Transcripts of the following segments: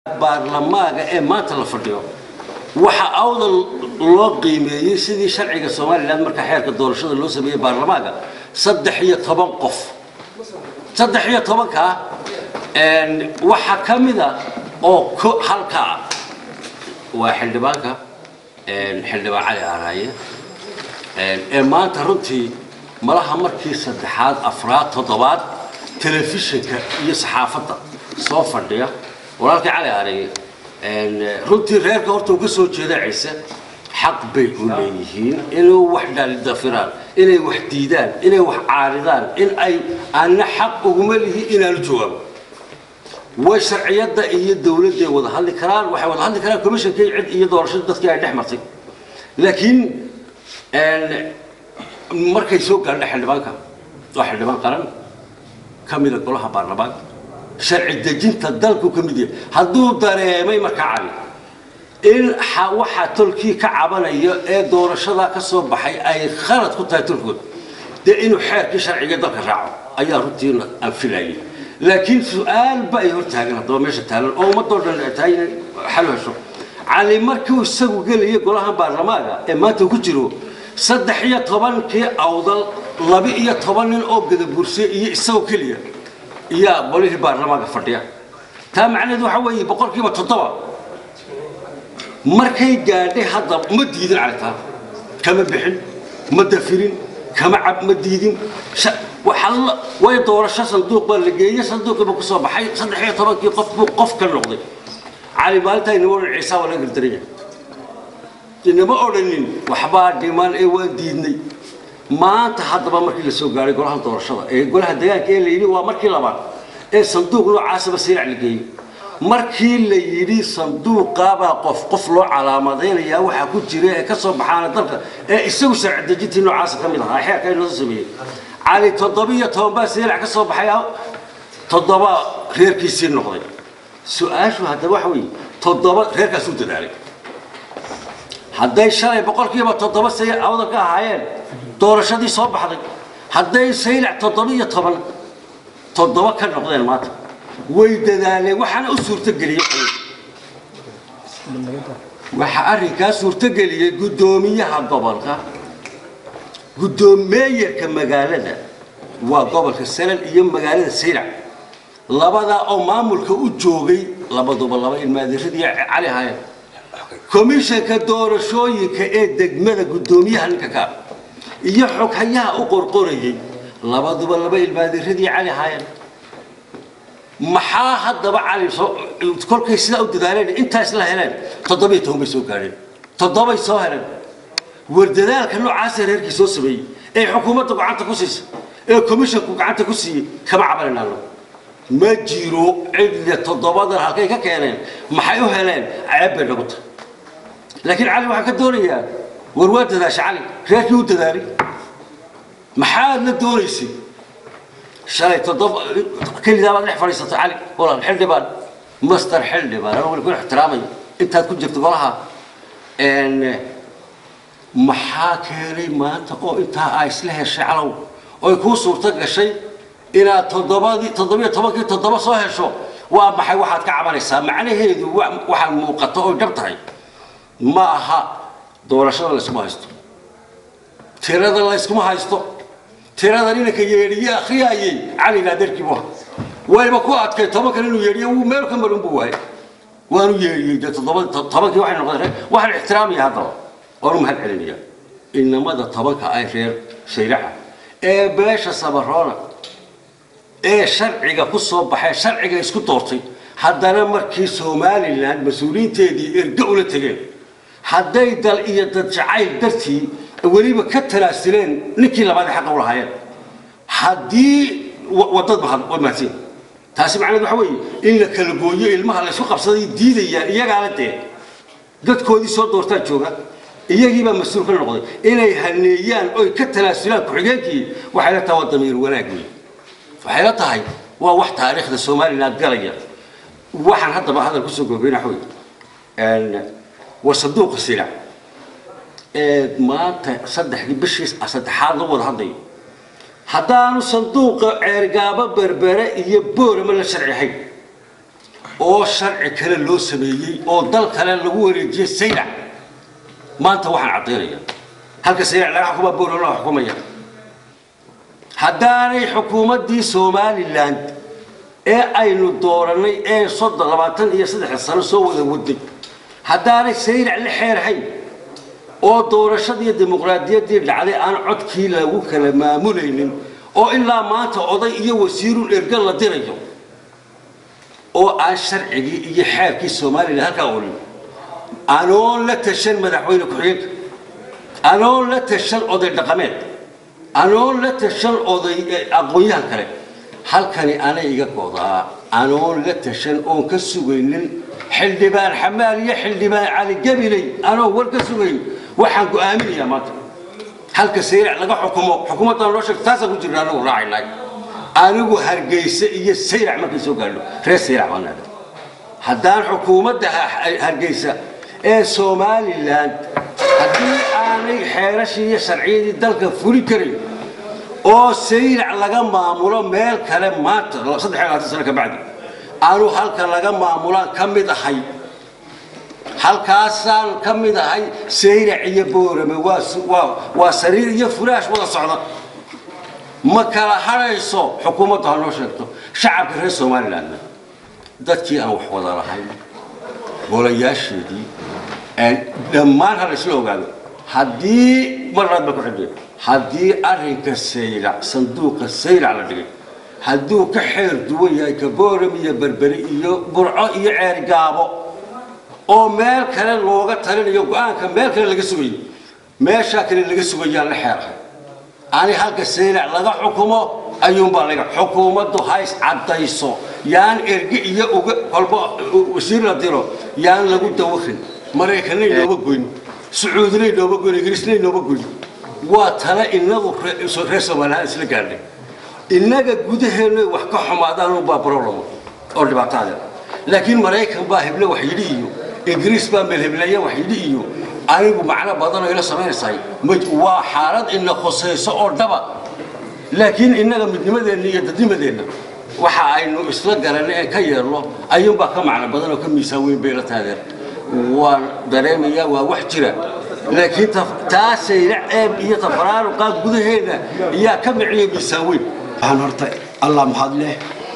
baarlamaanka ee maanta la fadhiyo waxa awdal loo qiimeeyay sidii sharciga Soomaaliland marka xeerka doorashada loo sameeyay baarlamaanka 13 qof 13 ka waxa kamida oo halka waa xildhibaanka xildhibaan Cali Araaye ee maanta runtii malaha markii saddexaad afraad toddobaad telefishinka iyo saxaafadda soo fadhiya walaalkii Cali Araaye runtii reerka horta uga soo jeeda Ciise xaq bay u leeyihiin inuu wax dhaldafiraan inay wax diidaan inay wax caaridaan in ay aan xaq ugu leeyihiin inaan jawaabo way sharciyada iyo dawladda wada hadli karaan waxa wada hadli karaan komishanka cid iyo doorashada dadka ay dhexmartay laakiin markay soo gaadhay xildhibaanka waxa xildhibaan qaran kamida golaha baarlamaanka sharci dejinta dalku kamid yahay haduu dareemay marka cali in waxa tolkii ka cabanayo ee doorashada ka soo baxay ay khalad ku tahay tolkood inuu xeerkii sharciga dalka raaco ayaa runtii anfilayay laakiin su'aal bay hortaagan hadaba meesha taalan oo ma doodan tahay xal hesho cali markuu isagu galay golaha baarlamaanka ee maanta ku jiro 13 kii awdal 12 nin oo gadabursay iyo isagu kaliya يا بوليه برلمان فرديا تام معناه waxa weeye boqolkiiba 7 markay gaadhay hadda ma diidin calta kama bixin ma dafirin kama cab ma diidin waxa way doorasho sanduuq baa la geeyay sanduuqba ku soo baxay 13 kii qof ka noqday cali maalta inuu ciisa wala gardaraya inaba odanin waxba dhiman ee waa diidnay maanta hadaba markii la soo gaaray golaha doorashada ee golaha deegaanka ee la yiri waa markii labaad ee sanduuq loo caasaba siraac la geeyay markii la yiri sanduuqa baa qof loo calaamadeynaya waxa ku jira ee ka soo baxaana dalka ee isagu sharci dejintii loo caasaba kamid ah xeerka inuu sameeyay cali 17 baa siraac ka soo baxay 7 reerkiisii noqday su'aashu hadaba waxa weeye 7 reerkaas u dadaalay hadday shalay boqolkiiba 7 say awda ka ahaayeen doorashadii soo baxday hadday saylac 7 ka noqdeen maanta way dadaaleen waxana u suurta galiyay waxa arrinkaas suurta galiyay gudoomiyaha gobolka gudoomiyaha magaalada waa gobolka Salal iyo magaalada Saylac labada oo maamulka u joogay labaduba laba ilmaadiradii Cali Haye komishanka doorashooyinka ee degmada gudoomiyaha ninka ka iyo xoghayaha u qorqorayay labaduba laba ilmaadiradii Cali Haye maxaa hadaba Cali kolkay sida u dadaaleen intaas la heleen 17 bay soo gaareen 7 soo heleen wardadaalka noocaas reerkii soo sameeyay ee xukuumadda gacanta ku siisay ee komishanku gacanta ku siiyay kama cabanaynaano ma jiro cid 7 halkay ka keeneen maxay u heleen ceeb bay noqotay laakiin Cali waxa ka doonayaa warwaadada shacali reerkii u dadaalay maxaa la doonaysay shalay 7 kaliya baad dhex fariisatay Cali walaal xildhibaan master xildhibaan oo wali ku ixtiraamay intaad ku jirto golaha maxaa keenay maanta oo inta ay isla heshay calow oo ku suurta gashay inaad 7 soo hesho waa maxay waxaad ka cabanaysaa macnaheedu waxa muuqato oo dhabtahay ma aha doorashada la isku haysto tirada la isku haysto tirada ninka yeeriye akhriyay Cali Naadirkii wayba ku adkay 10 kale inuu yeeriye uu meel ka marin buu waayay waanu yeeriyay 10 kii waxay noqdeen waxa ixtiraamiya hadda oo mahad celinaya inamada 10 ay reer Saylac ee beesha Sabaroona ee sharciga ku soo baxay sharciga isku doortay haddana markii Soomaaliland mas'uuliyiinteedii erga ula tageen hadday dal iyo dad jacayl dartii waliba ka talaasileen ninkii labaad xaq u lahaayeen hadii wadad maadin taasi macnaheedu waxa weeye in la kala gooyo ilmaha la isku qabsaday diidayaan iyaga la dee dadkoodii soo doortaa jooga iyagiiba mas'uul ka noqday inay haneeyaan oo ka talaasilaan ku xigeenkii waxay la tahay damiir wanaag waxay la tahay waa wax taariikhda Soomaaliland galaya waxaan hadaba hadal ku soo goobeynahay وصندوق السلع ما تصدق بشيء أصدق حاله ولا هذي هذا صندوق عرقابة بربرة يبور من الشرعي oo sharci kale loo sameeyay oo dal kale lagu wareejiyay saylac maanta waxaan cadeynaya halka saylac laga xukumo boorama la xukumaya haddaanay xukuumaddii Somaliland ee aynu dooranay ee 23 sano soo wada waday haddaanay saylac la xeerhay oo doorashadii dimuqraadiyaddii dhacday aan codkii lagu kala maamulaynin oo ilaa maanta oday iyo wasiirul ergal la dirayo oo aan sharcigi iyo xeerkii Soomaaliland halka oolin anoon la tashan madaxweyne ku-xigeenka anoon la tashan oday dhaqameed anoon la tashan oday aqoonyahan kale halkani ana iga go'daa anoon la tashan oo ka sugaynin xildhibaan xamaal iyo xildhibaan cali gabilay anoo war ka sugayn waxaan go'aaminayaa maanta halka saylac laga xukumo xukuumadda loo sheegay taas ku jirnaa anagu raacinay anigu hargeysa iyo saylac markay soo gaadho reer saylac baan nahay haddaan xukuumadda hargeysa ee Somaliland haddii aanay xeerashii iyo sharciyadii dalka fuli karin oo saylac laga maamulo meel kale maanta 3 sano ka bacdi aanu halka laga maamulaan ka mid ahay halkaasaan ka mid ahay saylac iyo boorame waa sariir iyo furaash wada socda ma kala harayso xukuumadda ha noo sheegto shacabka reer Somaliland dadkii aan wax wada lahayn golayaasheedii dhammaan ha la isla ogaado haddii marnaba ku xidhay haddii arrinka saylac sanduuqa saylac la dhigay hadduu ka xeer duwan yahay ka boorame iyo berberi iyo burco iyo ceer gaabo oo meel kale looga talinayo go'aanka meel kale laga sugayo meesha kale laga sugayaan la xeeray ani halka saylac laga xukumo ayuun baa laga xukuumaddu hays cadayso yaan ergi iyo uga qalbo wasiir la diro yaan lagu dawaqin mareykanay looba goyn sacuudinay looba goyn ingiriisnay looba goyn waa tala inagu reer Soomaaliland isla gaadhay inaga gudaheena wax ka xumaadaan oo baa problem oo dhibaatada laakiin mareykan baa hebla wax yidhi iyo ingiriis baa meel heblaaya wax yidhi iyo anigu macna badan oo ila sameeysay waa xaalad in la khoseyso oo dhaba laakiin inaga midnimadeena iyo dadnimadeena waxa aynu isla garanay ka yeerlo ayuun baa ka macna badan oo ka miisaan weyn bay la taageer waan dareemaya waa wax jira laakiin taasaylac eeb iyo tafaraaruqa gudaheena ayaa ka micnay miisaan weyn waxaan horta allah mahad leh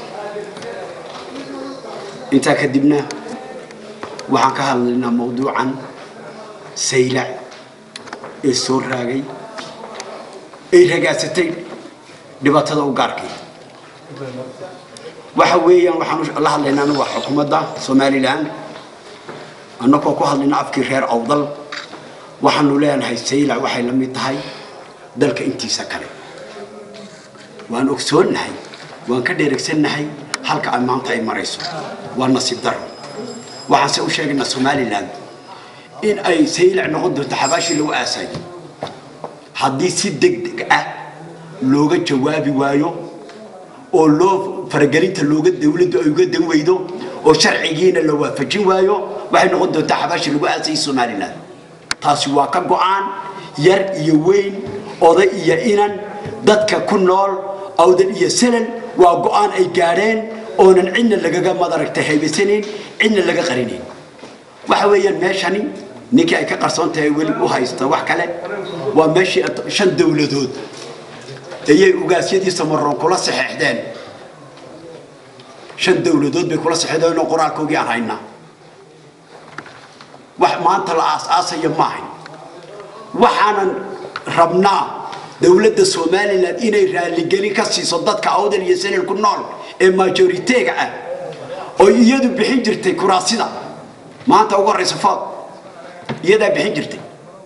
inta kadibna waxaan ka hadlaynaa mawduucan saylac ee soo raagay ay ragaasatay dhibaatada u gaarkay waxa weeyaan waxaan la hadlaynaa waa xukuumadda Somaliland annagoo ku hadlaynaa afkii reer awdal waxaanu leenahay saylac waxay la mid tahay dalka intiisa kale waan ogsoonahay waan ka dheeregsanahay halka ay maanta ay marayso waa nasiib daro waxaan se u sheegnaa Somaliland in ay saylac noqon doonto xabaashi lagu aasay haddii si degdeg ah looga jawaabi waayo oo loo faragelinta looga dawladda ay uga daweydo oo sharcigiina la waafajin waayo waxay noqon doontaa xabaashi lagu aasay Somaliland taasi waa ka go'aan yar iyo weyn oday iyo inan dadka ku nool awdal iyo salal waa go'aan ay gaareen oonan cidna lagaga madaragtay haybasanin cidna laga qarinin waxa weeyaan meeshani ninkii ay ka qarsoon tahay weli u haysta wax kale waa meeshii 5 dawladood ayay ugaasyadiisa marroon kula saxeexdeen 5 dawladood bay kula saxeexdeen oo qoraalkoodii aan haynaa wax maanta la aasaasayo maahan waxaanan rabnaa dawladda Somaliland inay raali gelin ka siiso dadka awdal iyo salal ku nool ee majority-ga ah oo iyadu bixin jirtay kuraasida maanta ugu horeysa faad iyada bixin jirtay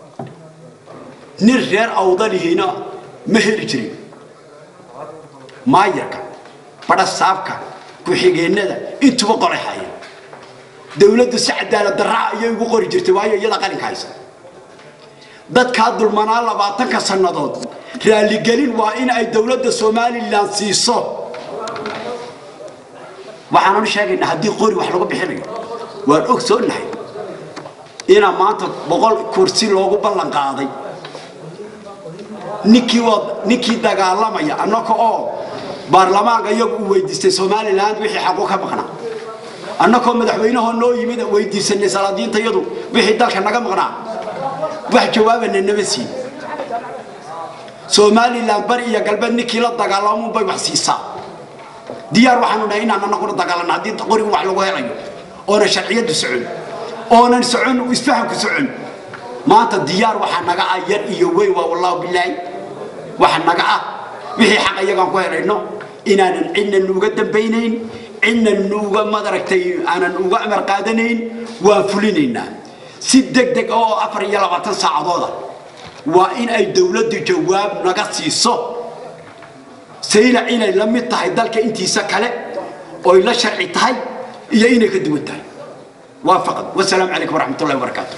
nin reer awdalihina ma heli jirin maayarka bada saabka ku xigeenada intuba qoray hayeen dawladdu si cadaalad darra ayay ugu qori jirtay waayo iyada qalinka haysa dadka dulmanaa 20 sanadood raali gelin waa in ay dawladda Somaliland siiso waxaan sheegaynaa haddii qori wax lagu bixinayo waan ogsoonahay ina maanta 100 kursi loogu ballan qaaday ninkii dagaalamaya annaka oo baarlamaanka iyagu u weydiistay Somaliland wixii xaq u ka maqnaa annakoo madaxweynaha noo yimid weydiisanay salaadiinta iyadu wixii dalka naga maqnaa wax jawaabana nama siin Somaliland bari iyo galbeed ninkii la dagaalamo bay wax siisaa diyaar waxaanu dhahay inaan anaguna dagaalano haddii qoriga wax lagu helayo oona sharciyadu socon oonan socon isfahamku socon maanta diyaar waxa naga ah yar iyo weyn waa wallahi billahi waxa naga ah wixii xaq iyagaan ku helayno inaanan cidna nuuga dambaynayn cidna nuuga madaragtay aanan uga amar qaadanayn waan fulinaynaa si degdeg oo 24 saacadooda waa in ay dawladdu jawaab naga siiso sayla inay la mid tahay dalka intiisa kale oo la sharci tahay iyo inay ka duwan tahay waafaqad wassalaamu calaykum waraxmatullaahi wabarakaatuh